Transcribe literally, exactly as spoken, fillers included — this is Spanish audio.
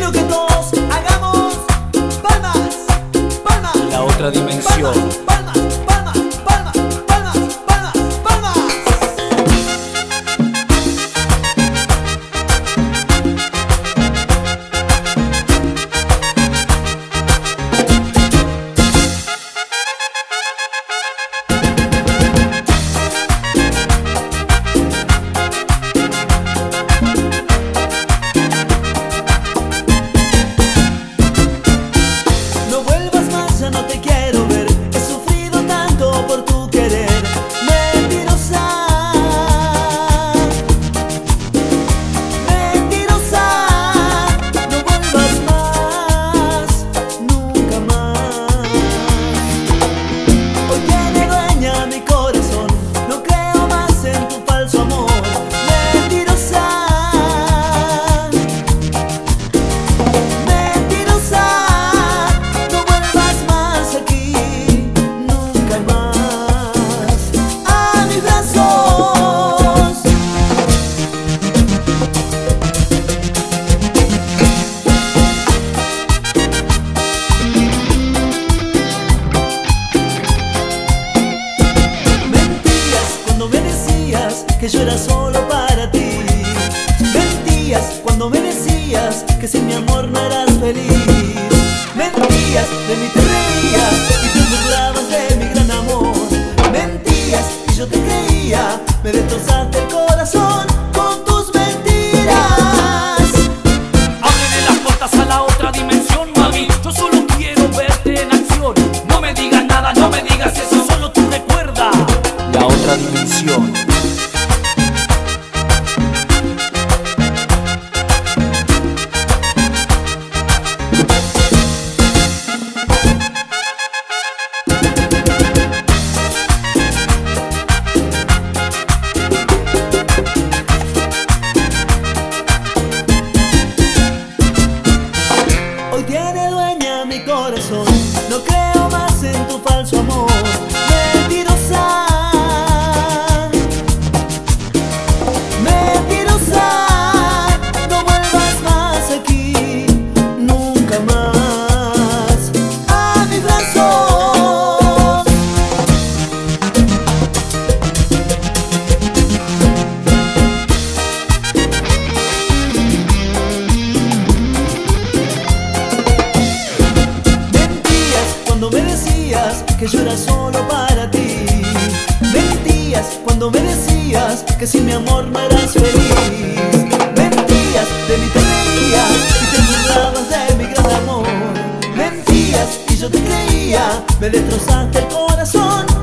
quiero que todos hagamos palmas, palmas. La otra dimensión. Palmas, palmas, palmas, palmas, palmas, palmas, palmas. Ya no te quiero ver, he sufrido tanto por tu querer, mentirosa, mentirosa, no vuelvas más, nunca más. Hoy tiene dueña mi corazón, no creo más en tu falso amor, mentirosa, mentirosa. Que yo era solo para ti. Mentías cuando me decías que sin mi amor no eras feliz. Mentías, de mí te reías y te burlabas de mi gran amor. Mentías y yo te creía, me destrozaste el corazón con tus mentiras. Ábrele las puertas a la otra dimensión, mami. Yo solo quiero verte en acción. No me digas nada, no me digas eso, solo tú recuerda la otra dimensión. Hoy tiene dueña mi corazón, no creo más en tu falso amor, mentirosa, mentirosa, no vuelvas más aquí, nunca más a mis brazos. Cuando me decías que yo era solo para ti. Mentías cuando me decías que sin mi amor no eras feliz. Mentías, de mí te reías y te burlabas de mi gran amor. Mentías y yo te creía, me destrozaste el corazón